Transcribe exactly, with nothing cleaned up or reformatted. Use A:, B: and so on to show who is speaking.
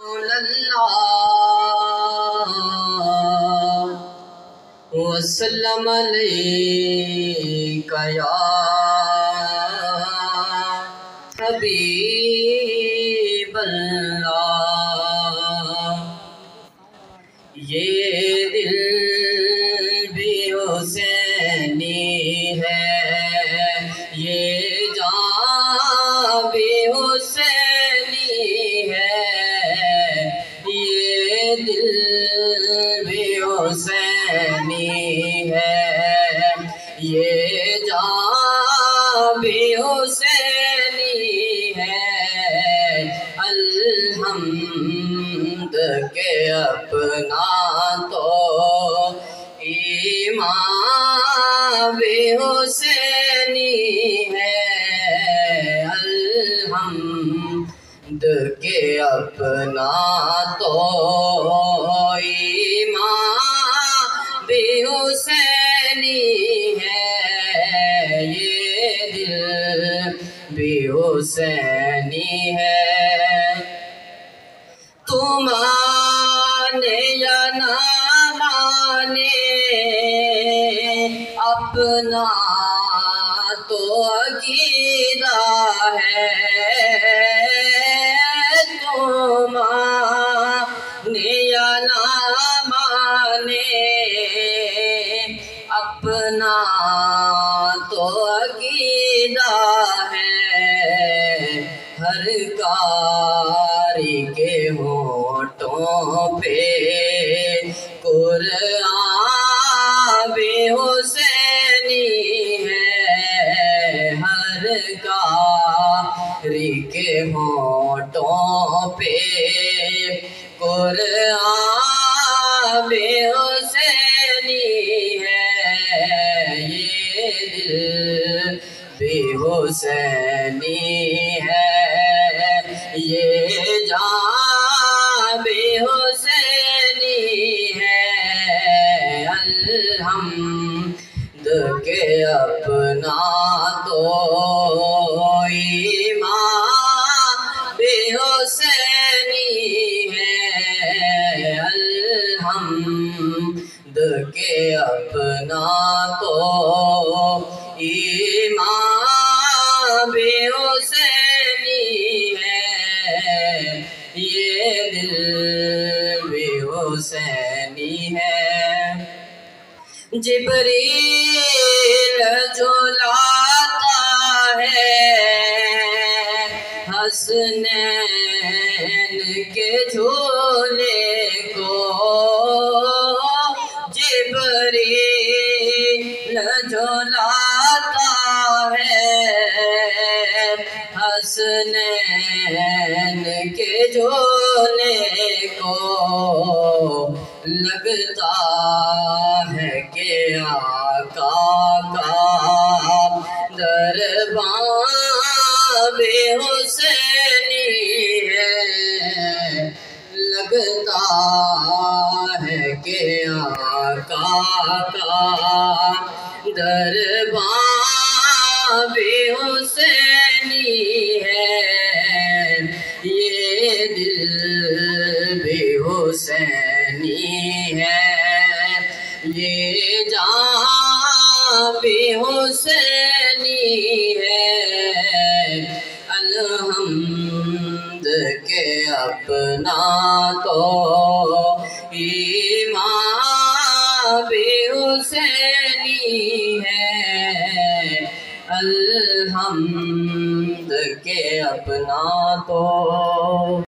A: وسلم علیکہ یا حبیب اللہ۔ یہ دل بھی حسینی ہے، یہ جان بھی حسینی ہے، یہ دل بھی حسینی ہے، یہ جان بھی حسینی ہے۔ الحمد کے اپنا تو ایمان بھی حسینی ہے، الحمد کے اپنا تو ایمان بھی حسینی ہے، یہ دل بھی حسینی ہے۔ تو مانے یا نہ مانے اپنا تو عقیدہ ہے، تو مانے یا نہ مانے اپنا تو عقیدہ ہے۔ ہر قاری کے ہونٹوں پہ قرآن بھی حسینی ہے، ہر قاری کے ہونٹوں پہ قرآن بھی حسینی ہے، یہ دل بھی حسینی ہے، یہ جان بھی حسینی ہے۔ الحمد کے اپنا تو ایمان بھی حسینی ہے، الحمد کے اپنا تو ایمان بھی حسینی ہے، یہ دل بھی حسینی ہے۔ جبریل جو لاتا ہے حسنین کے جھولے کو، جبریل جو لاتا ہے حسنین کے جھولے کو، لگتا ہے کہ آقا کا دربان بھی حسینی ہے، لگتا ہے کہ آقا کا دربان بھی حسینی ہے، یہ دل بھی حسینی ہے، یہ جان بھی حسینی ہے۔ الحمد کے اپنا تو ایمان بھی حسینی ہے، الحمد کے اپنا تو